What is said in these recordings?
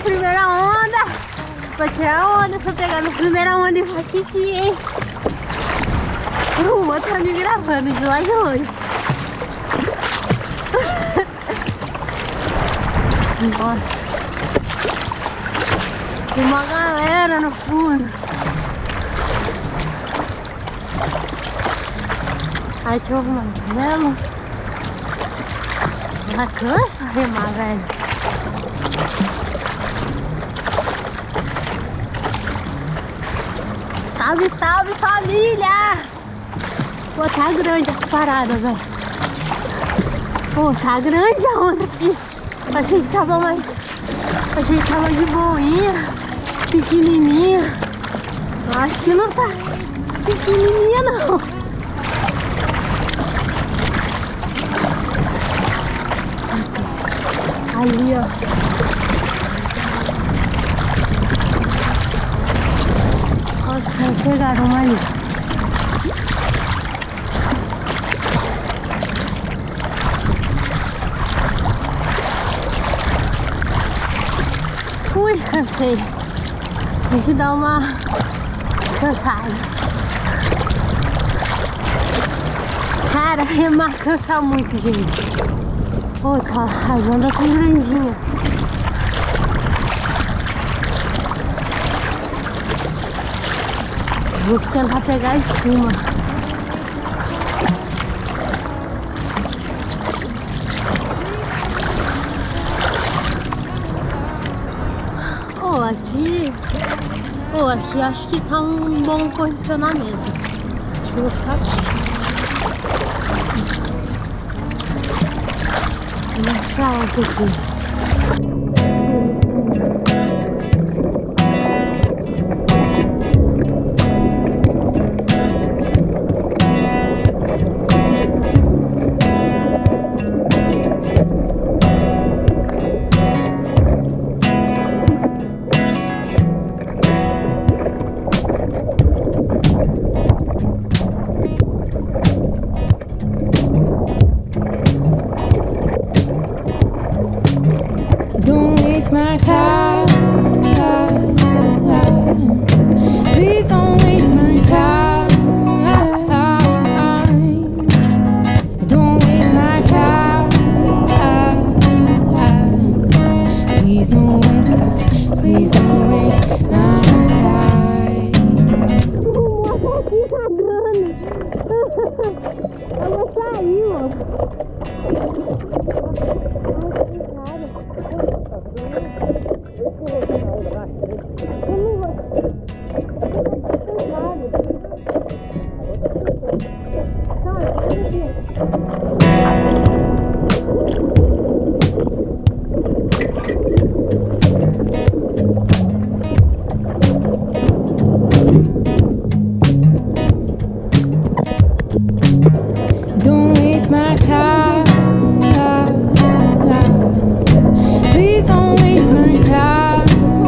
primeira onda. Vou tirar onda, tô pegando a primeira onda e vou aqui, hein? O outro tá me gravando de lá de longe. Nossa. Tem uma galera no fundo. Aí deixa eu arrumar o cabelo. Ela cansa remar, velho. Salve, salve, família! Pô, tá grande essa parada, velho. Pô, tá grande a onda aqui. Achei que tava mais... Achei que tava de boinha, pequenininha. Acho que não tá pequenininha, não. Ali, ó. Nossa, os caras pegaram uma ali. Ui, cansei. Tem que dar uma descansada. Cara, remar cansa muito, gente. Pô, tá, as ondas são grandinhas. Vou tentar pegar a espuma. Aqui acho que tá um bom posicionamento. Acho que eu vou ficar aqui. Vamos pra lá um pouquinho. My time, please don't waste my time. Don't waste my time. Please don't waste my, please don't waste my time. Aqui cagando. Ela saiu. Don't waste my time. Please don't waste my time.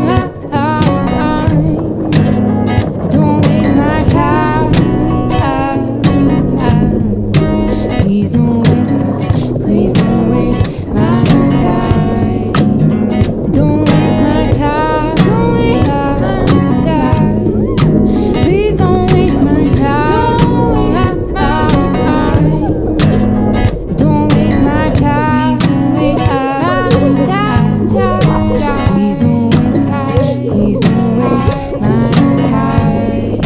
Don't waste my time. Please don't waste my, please don't waste my time. Don't waste my time. Don't waste my time. Please don't waste my time. Don't waste my time. Please don't waste time. Please don't waste my time.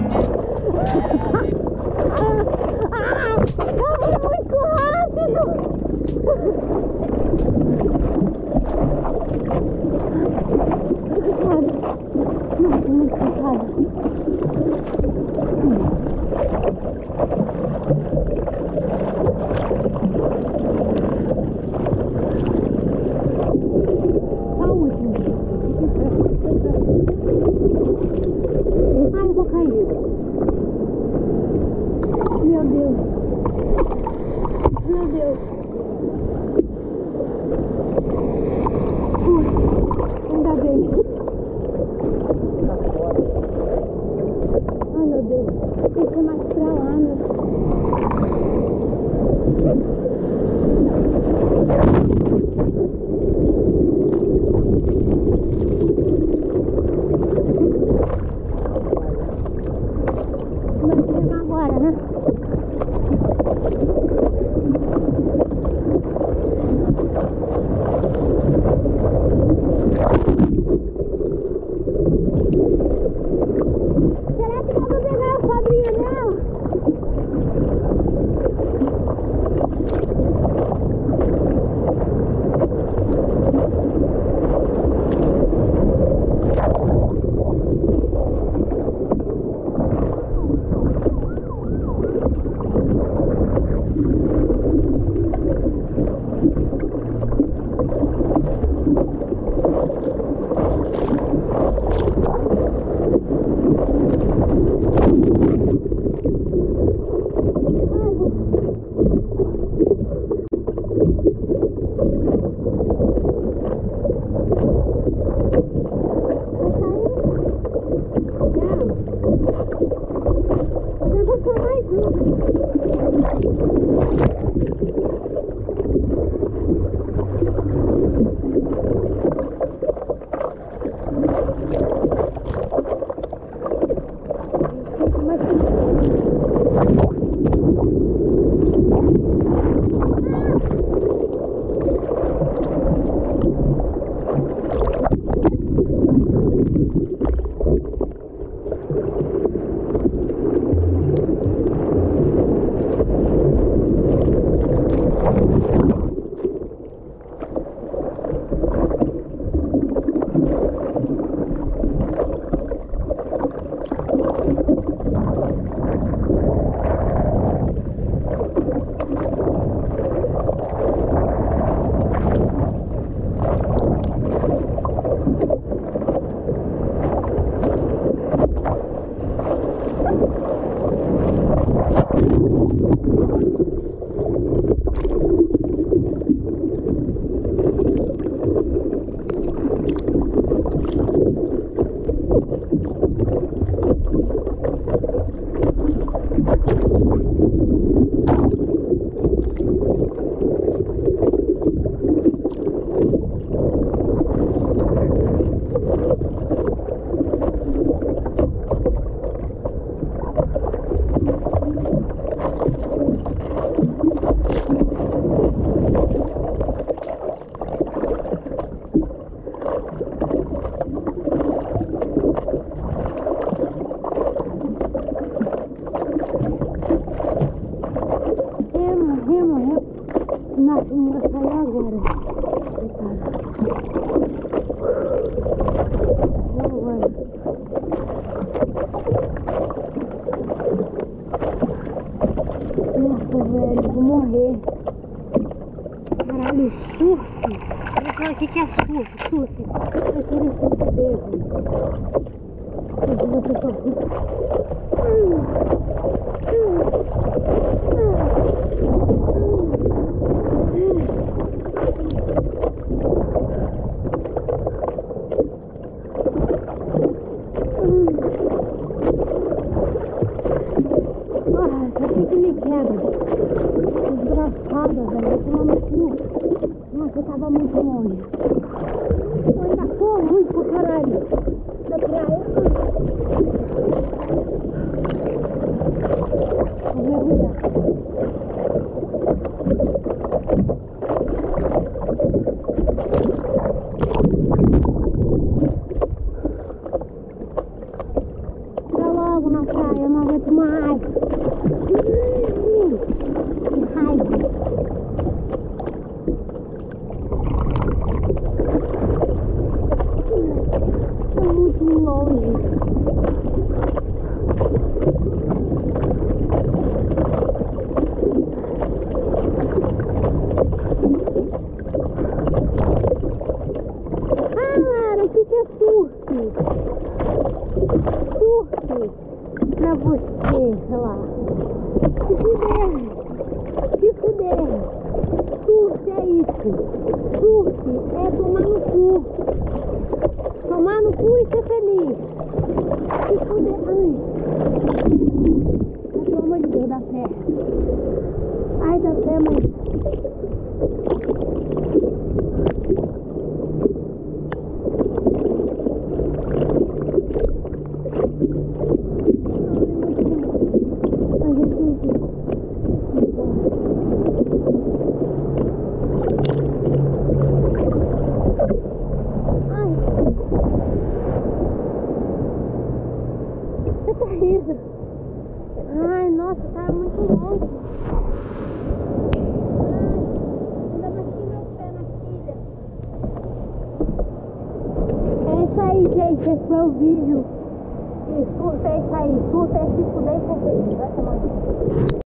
Muito rápido! Nossa, muito cansada. Só o último. Ai, eu vou cair. Meu Deus. Meu Deus. Ainda bem. Ai, meu Deus. Tem que ir mais pra lá, meu Deus. Vai treinar agora, né? Será que dá pra pegar a sobrinha dela? Vamos sair agora. Nossa, velho, vou morrer. Caralho, surf. Olha só o que é surf, surf. Aquele surf dele. Você só... Desgraçada, velho, eu tô lá no cu. Nossa, eu tava muito longe. Eu ainda tô muito pra caralho da praia. Vou mergulhar. Tá logo na praia, eu não aguento mais. Que raiva. Tô muito longe. Cara, o que é surf? Surf pra você, sei lá. Se fuder. Se fuder. Surf é isso. Surf é tomar no cu. Tomar no cu e ser feliz. Se fuder. Ai. Pelo amor de Deus, dá pé. Ai, dá pé, mãe. Você tá rindo? Ai, nossa, tá muito longe. Ai, ainda bati meu pé na filha. É isso aí, gente. Esse foi o vídeo. E surta é isso aí. Surta é se fuder e ser feliz. Vai tomar.